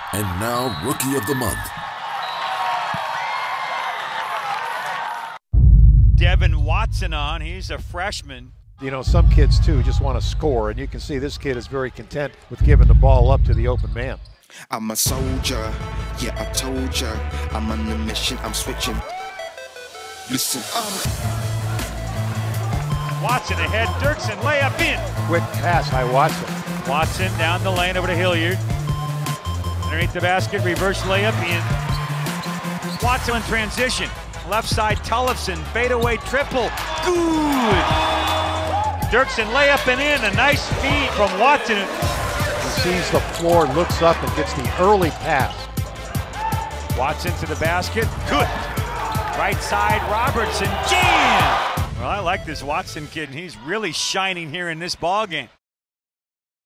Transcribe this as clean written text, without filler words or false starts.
And now, Rookie of the Month. Devin Watson on. He's a freshman. You know, some kids, too, just want to score, and you can see this kid is very content with giving the ball up to the open man. I'm a soldier, yeah, I told ya. I'm on the mission, I'm switching. Listen, Watson ahead, Dirksen, layup in. Quick pass by Watson. Watson down the lane over to Hilliard. Underneath the basket, reverse layup in. Watson in transition. Left side, Tollefson, fadeaway triple. Good! Dirksen layup and in. A nice feed from Watson. He sees the floor, looks up, and gets the early pass. Watson to the basket. Good! Right side, Robertson. Jam! Well, I like this Watson kid, and he's really shining here in this ball game.